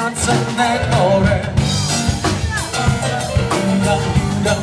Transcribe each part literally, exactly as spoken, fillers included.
na Crne Gore. Da, da.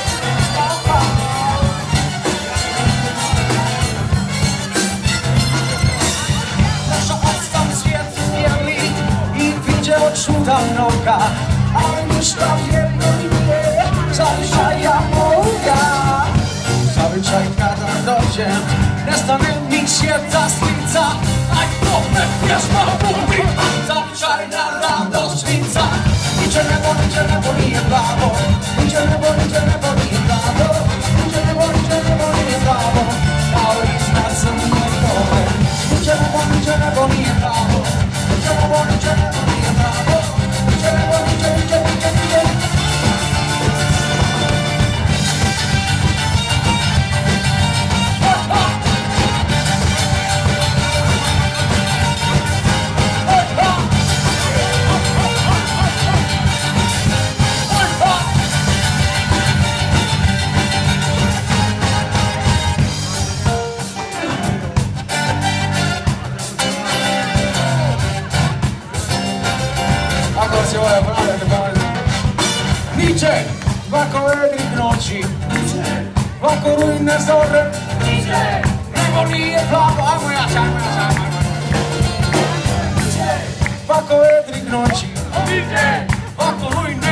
Nasza ostam svijet bijeli i widział cuda mnoga, ale ništa jedno nije zavičaja moga. Zavičaj kada dođem, nestane mi svijeta slica, aj tome pjesma budi, zavičajna radosnica. Niče nebo, niče nebo nije pravo, niče nebo, niče nebo nije pravo, niče nebo, niče nebo nije pravo, kao iznad Crne Gore. Niče nebo, niče nebo nije pravo, niče nebo, niče nebo nije pravo, niče nebo, niče, niče, niče, niče. Niče, vako vedrih noći, vako rujne zore, nebo nije plavo, ajmo jače, ajmo jače, ajmo jače. Vako vedrih noći, vako rujne